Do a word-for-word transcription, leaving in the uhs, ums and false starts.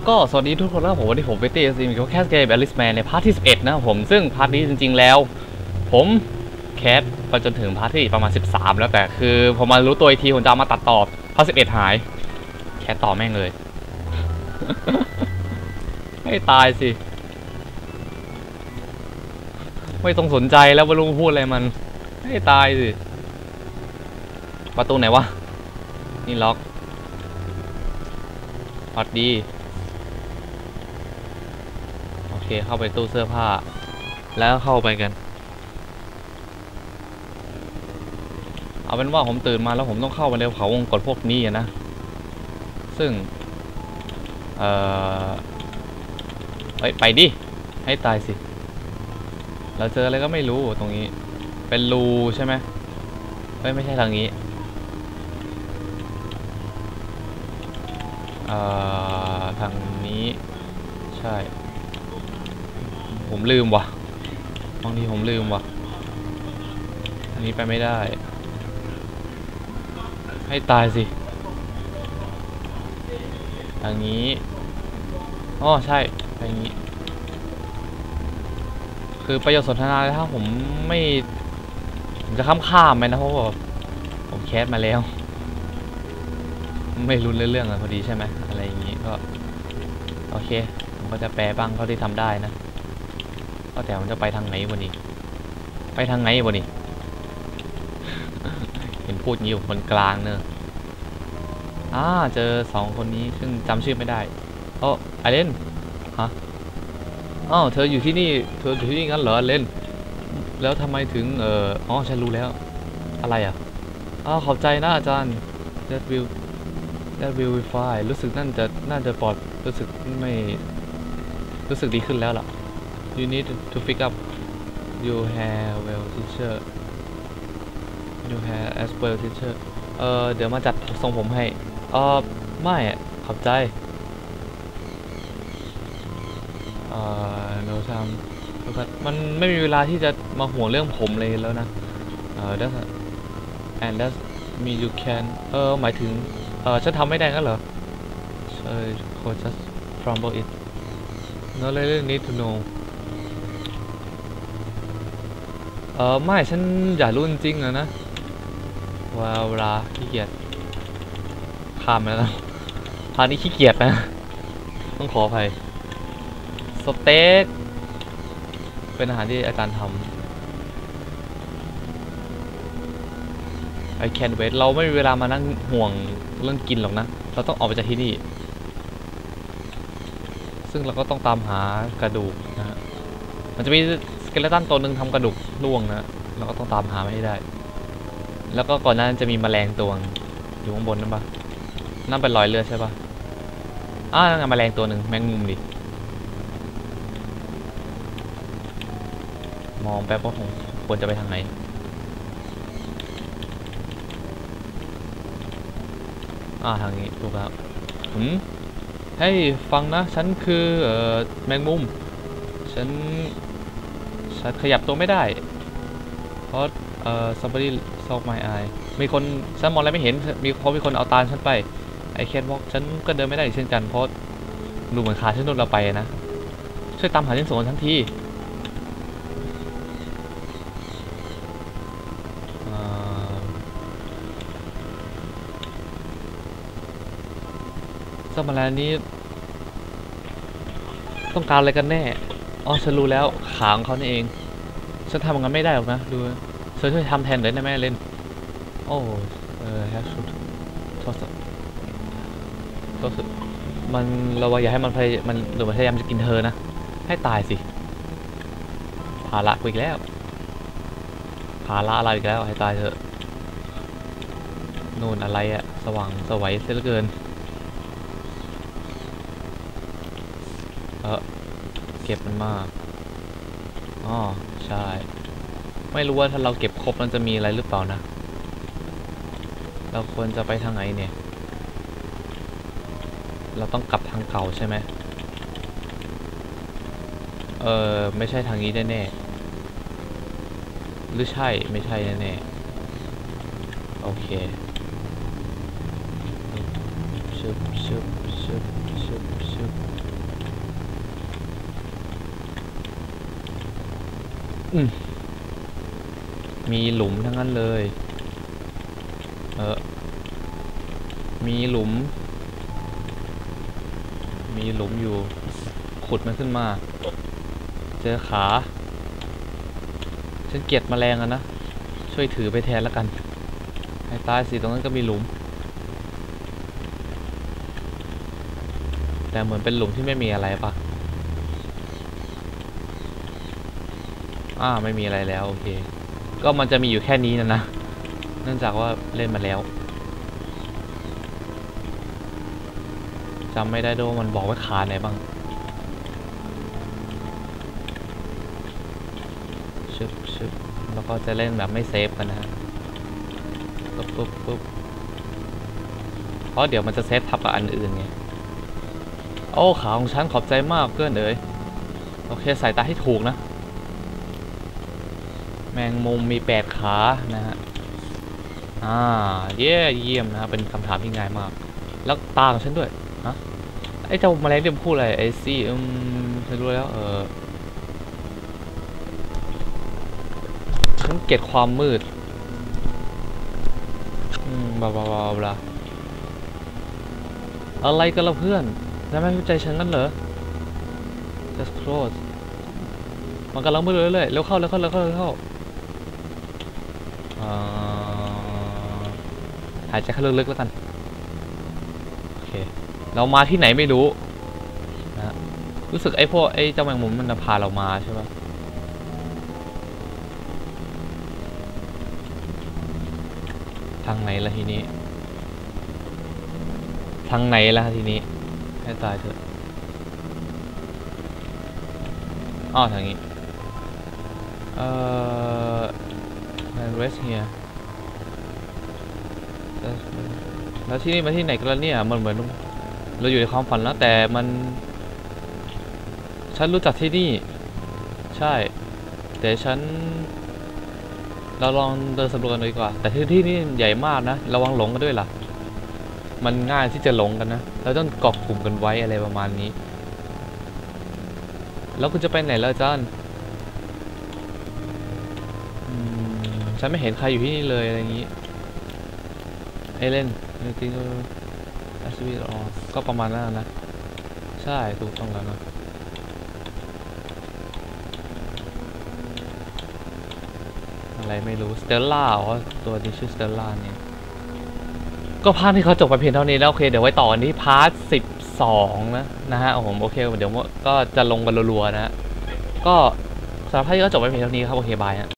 ก็สวัสดีทุกคนแล้วผมวันนี้ผมเวตี้ซีมีแคสเกมแอลิสแมนในพาร์ทที่สิบเอ็ดนะครับผมซึ่งพาร์ทนี้จริงๆแล้วผมแคสไปจนถึงพาร์ทที่ประมาณสิบสามแล้วแต่คือผมมารู้ตัวอีกทีผมจะเอามาตัดต่อพาร์ทสิบเอ็ดหายแคสต่อแม่งเลย ให้ตายสิไม่ต้องสนใจแล้วว่าลุงพูดอะไรมันให้ตายสิประตูไหนวะนี่ล็อกพอดดีโอเคเข้าไปตู้เสื้อผ้าแล้วเข้าไปกันเอาเป็นว่าผมตื่นมาแล้วผมต้องเข้าไปในเขาวงกตพวกนี้นะซึ่งเอ่อไปไปดิให้ตายสิเราเจออะไรก็ไม่รู้ตรงนี้เป็นรูใช่ไหมเฮ้ยไม่ใช่ทางนี้เอ่อทางนี้ใช่ผมลืมว่ะบางทีผมลืมว่ะอันนี้ไปไม่ได้ให้ตายสิทางนี้อ๋อใช่ทางนี้คือประโยชน์สนทนาถ้าผมไม่ผมจะข้ามข้ามไปนะเพราะว่าผมแคสมาแล้วไม่รู้เรื่องอะพอดีใช่ไหมอะไรอย่างนี้ก็โอเคผมก็จะแปลบ้างเท่าที่ทำได้นะก็แต่มันจะไปทางไหนวะนี่ไปทางไหนวะนี่ เห็นพูดงี้อยู่คนกลางเนอะอ่าเจอสองคนนี้ซึ่งจำชื่อไม่ได้โอ้ไอเลนฮะอ้าวเธออยู่ที่นี่เธออยู่ที่นี่งั้นเหรอเลนแล้วทำไมถึงเอออ๋อฉันรู้แล้วอะไรอ่ะอ้าวขอบใจนะอาจารย์ that will that will be fine รู้สึกนั่นจะน่าจะปลอดรู้สึกไม่รู้สึกดีขึ้นแล้วล่ะ you need to pick up your hair well teacher your hair as well teacher เออเดี๋ยวมาจัดทรงผมให้เออไม่ขอบใจเออเราทำมันไม่มีเวลาที่จะมาห่วงเรื่องผมเลยแล้วนะเออ that's and that's me you can เออหมายถึงเออฉันทำไม่ได้งั้นเหรอใช่ just crumble it no really need to know เออไม่ฉันอยากรู้จริงๆอะนะว่าเวลาขี้เกียจข้ามแล้วพานี้ขี้เกียจนะต้องขออภัยสเต็กเป็นอาหารที่อาจารย์ทำ I can't wait เราไม่มีเวลามานั่งห่วงเรื่องกินหรอกนะเราต้องออกไปจากที่นี่ซึ่งเราก็ต้องตามหากระดูกนะฮะมันจะมีสเกเลตันตัวหนึ่งทำกระดูกล่วงนะเราก็ต้องตามหาไม่ได้แล้วก็ก่อนหน้านั้นจะมีแมลงตัวอยู่ข้างบนนั่นปะนั่นเป็นรอยเลือดใช่ปะอ้าวนั่นไงแมลงตัวหนึ่งแมงมุมดิมองแป๊บว่าผมควรจะไปทางไหนอ่าทางนี้ถูกแล้วหืมเฮ้ยฟังนะฉันคือเอ่อแมงมุมฉันฉันขยับตัวไม่ได้เพราะเอ่อ somebody saw my eye มีคนฉันมองอะไรไม่เห็นมีเพราะมีคนเอาตาฉันไปไอแคนบอกฉันก็เดินไม่ได้เช่นกันเพราะดูเหมือนขาฉันโดนเราไปนะช่วยตามหาชิ้นส่วนทันทีเจ้าแมลงนี้ต้องการอะไรกันแน่อ๋อฉันรู้แล้วขาของเขานี่เองฉันทำงานไม่ได้หรอกนะดูเธอช่วยทำแทนเลยได้ไหมเล่นโอ้เออแฮชชูดทศทศมันเราว่าอย่าให้มันพยมันหรือมันพยายามจะกินเธอนะให้ตายสิภาระกูอีกแล้วภาระอะไรอีกแล้วให้ตายเถอะนู่นอะไรอะสว่างสวัยเสียเหลือเกินเออเก็บมันมากอ๋อใช่ไม่รู้ว่าถ้าเราเก็บครบมันจะมีอะไรหรือเปล่านะเราควรจะไปทางไหนเนี่ยเราต้องกลับทางเก่าใช่ไหมเออไม่ใช่ทางนี้แน่ๆหรือใช่ไม่ใช่แน่ๆโอเคชึบชึบชึบชึบชึบอืมมีหลุมทั้งนั้นเลยเออมีหลุมมีหลุมอยู่ขุดมันขึ้นมาเจอขาฉันเกลียดแมลงอะนะช่วยถือไปแทนแล้วกันให้ตายสิตรงนั้นก็มีหลุมแต่เหมือนเป็นหลุมที่ไม่มีอะไรปะอ่าไม่มีอะไรแล้วโอเคก็มันจะมีอยู่แค่นี้นะนะเนื่องจากว่าเล่นมาแล้วจำไม่ได้ด้วยว่ามันบอกว่าขาไหนบ้างชึบชึบแล้วก็จะเล่นแบบไม่เซฟกันนะฮะปุ๊บปุ๊บปุ๊บเพราะเดี๋ยวมันจะเซฟทับกับอันอื่นไงโอ้ขาของฉันขอบใจมากเพื่อนเอ๋ยโอเคใส่ตาให้ถูกนะแมงมุมมีแปดขานะฮะอ่าเย่เยี่ยมนะเป็นคำถามที่ง่ายมากแล้วตาของฉันด้วยฮะไอ้เจ้าแมลงเดี่ยมพูดอะไรไอ้ซีอืมฉันรู้แล้วเออฉันเกลียดความมืดอืมบลาบลาบลาบลาอะไรกันล่ะเพื่อนนายไม่เข้าใจฉันงั้นเหรอ just close มันกำลังมืดเรื่อยๆเร็วเข้าเร็วเข้าเร็วเข้าเร็วเข้าหายใจเข้าลึกๆแล้วกันโอเคเรามาที่ไหนไม่รู้นะรู้สึกไอ้พวกไอ้เจ้าแมงมุมมันพาเรามาใช่ปะทางไหนล่ะทีนี้ทางไหนล่ะทีนี้ให้ตายเถอะอ้อทางนี้เอ่อ rest here แล้วที่นี่มาที่ไหนกันแล้วเนี่ยมันเหมือนเราอยู่ในความฝันแล้วแต่มันฉันรู้จักที่นี่ใช่แต่ฉันเราลองเดินสำรวจกันดีกว่าแต่ที่ที่นี่ใหญ่มากนะระวังหลงกันด้วยล่ะมันง่ายที่จะหลงกันนะเราต้องเกาะกลุ่มกันไว้อะไรประมาณนี้แล้วคุณจะไปไหนแล้วจ้านฉันไม่เห็นใครอยู่ที่นี่เลยอะไรอย่างนี้เอเลนจริงๆแอสวีออก็ประมาณนั้นนะใช่ถูกต้องแล้วนะอะไรไม่รู้สเตลล่าอ๋อตัวนี้ชื่อสเตลล่าเนี่ยก็ภาคที่เขาจบไปเพียงเท่านี้แล้วโอเคเดี๋ยวไว้ต่อกันที่พาร์ทสิบสองนะนะฮะผมโอเคเดี๋ยวก็จะลงกันรัวๆนะก็สำหรับภาคที่เขาจบไปเพียงเท่านี้ครับโอเคบายฮะ